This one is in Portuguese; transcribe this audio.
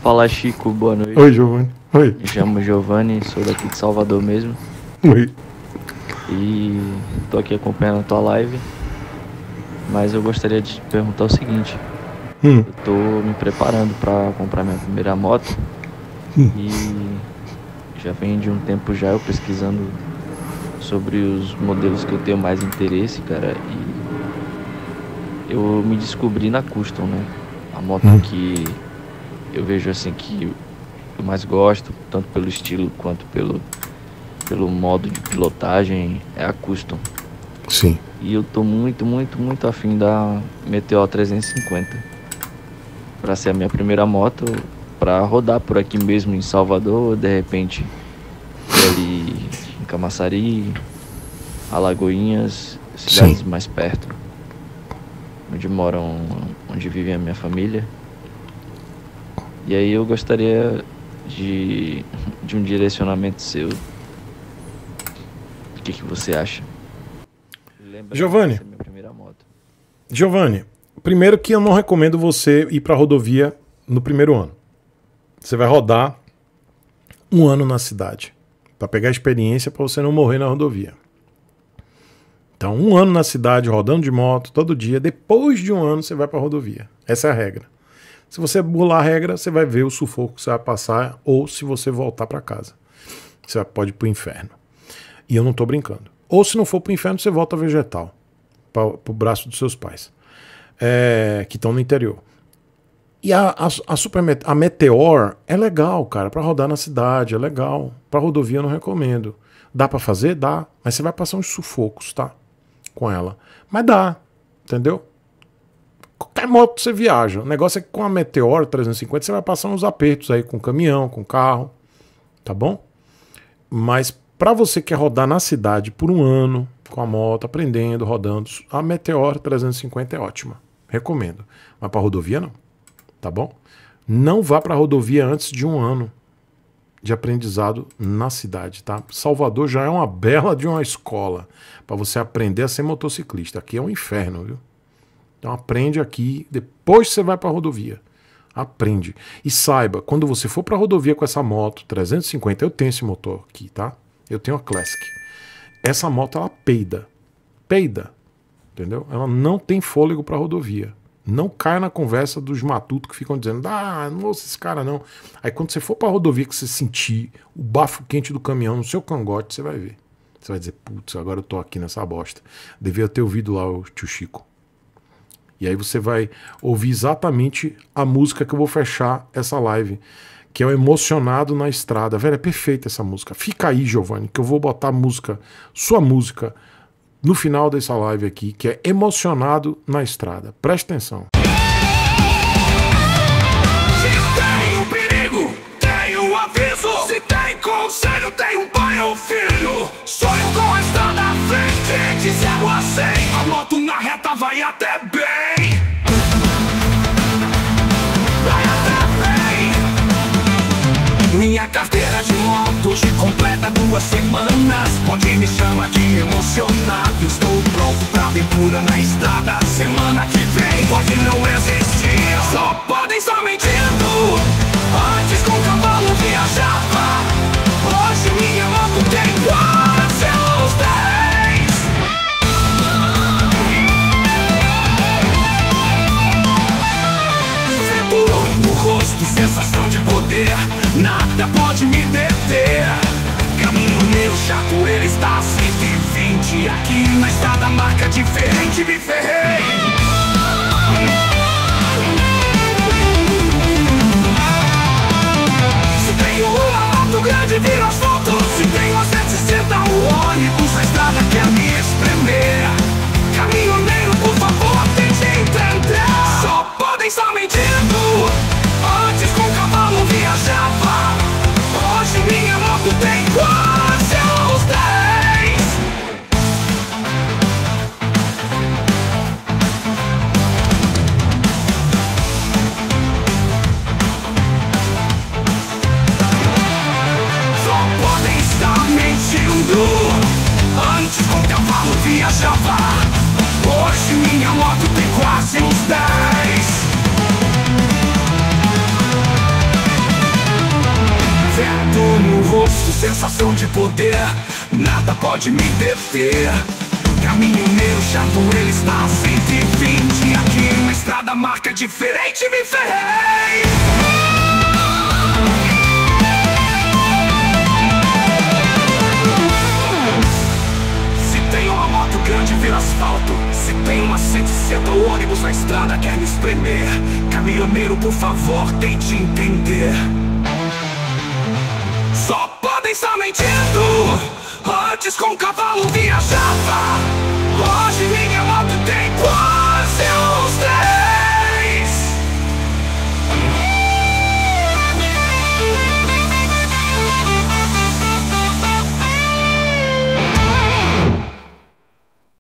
Fala, Chico, boa noite. Oi, Giovanni. Oi. Me chamo Giovanni, sou daqui de Salvador mesmo. Oi. E tô aqui acompanhando a tua live. Mas eu gostaria de te perguntar o seguinte. Eu tô me preparando pra comprar minha primeira moto. E já vem de um tempo já eu pesquisando sobre os modelos que eu tenho mais interesse, cara. E eu me descobri na Custom, né? A moto que eu vejo assim que eu mais gosto, tanto pelo estilo quanto pelo modo de pilotagem, é a Custom. Sim. E eu tô muito afim da Meteor 350 pra ser a minha primeira moto, pra rodar por aqui mesmo em Salvador, de repente ali em Camaçari, Alagoinhas, cidades mais perto, onde vive a minha família. E aí eu gostaria de um direcionamento seu. O que você acha? Giovanni, minha primeira moto. Giovanni, primeiro que eu não recomendo você ir para rodovia no primeiro ano. Você vai rodar um ano na cidade para pegar experiência, para você não morrer na rodovia. Então, um ano na cidade rodando de moto todo dia. Depois de um ano você vai para rodovia. Essa é a regra. Se você burlar a regra, você vai ver o sufoco que você vai passar, ou se você voltar para casa, você pode ir pro inferno. E eu não tô brincando. Ou se não for pro inferno, você volta vegetal, pro braço dos seus pais, que estão no interior. E a Meteor é legal, cara, para rodar na cidade, é legal. Para rodovia eu não recomendo. Dá para fazer? Dá. Mas você vai passar uns sufocos, tá? Com ela. Mas dá, entendeu? Qualquer moto você viaja. O negócio é que com a Meteor 350 você vai passar uns apertos aí com caminhão, com carro, tá bom? Mas para você que quer rodar na cidade por um ano, com a moto, aprendendo, rodando, a Meteor 350 é ótima. Recomendo. Mas para rodovia não, tá bom? Não vá para rodovia antes de um ano de aprendizado na cidade, tá? Salvador já é uma bela de uma escola para você aprender a ser motociclista. Aqui é um inferno, viu? Então aprende aqui, depois você vai para rodovia. Aprende. E saiba, quando você for para rodovia com essa moto 350, eu tenho esse motor aqui, tá? Eu tenho a Classic. Essa moto, ela peida. Peida. Entendeu? Ela não tem fôlego para rodovia. Não caia na conversa dos matutos que ficam dizendo: ah, não ouço esse cara não. Aí quando você for para rodovia, que você sentir o bafo quente do caminhão no seu cangote, você vai ver. Você vai dizer: putz, agora eu tô aqui nessa bosta. Devia ter ouvido lá o tio Chico. E aí você vai ouvir exatamente a música que eu vou fechar essa live, que é o Emocionado na Estrada. Velho, é perfeita essa música. Fica aí, Giovanni, que eu vou botar a música, sua música, no final dessa live aqui, que é Emocionado na Estrada. Presta atenção. Se tem um perigo, tem um aviso. Se tem conselho, tem um pai ou filho. Sonho com a estrada à frente, de 0 a 100. A moto na reta vai até bem. Minha carteira de motos completa 2 semanas, onde me chama de emocionado. Estou pronto pra aventura na estrada. Semana que vem pode não existir. Só podem estar mentindo. Antes com o cavalo viajava. Hoje minha moto tem quase os 10. Cinturão no rosto, sensação de poder. Nada pode me deter. Caminhoneiro chato, ele está a 120. Aqui na estrada marca diferente, me ferrei. Se tenho uma moto grande, vira as fotos. Se tenho a 160, o ônibus na estrada quer me espremer. Caminhoneiro, por favor, tente entender. Só podem estar mentindo. Antes com o cavalo viajava. Hoje minha moto tem quase os 10. Só podem estar mentindo. Antes com o cavalo viajava. Hoje minha moto tem quase os 10. no rosto, sensação de poder, nada pode me deter. Caminhoneiro chato, ele está a 120. Aqui uma estrada marca diferente, me ferrei. Se tem uma moto grande vira asfalto, se tem uma 160 o ônibus na estrada quer me espremer. Caminhoneiro, por favor, tente entender. Só podem estar mentindo. Antes com cavalo viajava, hoje minha moto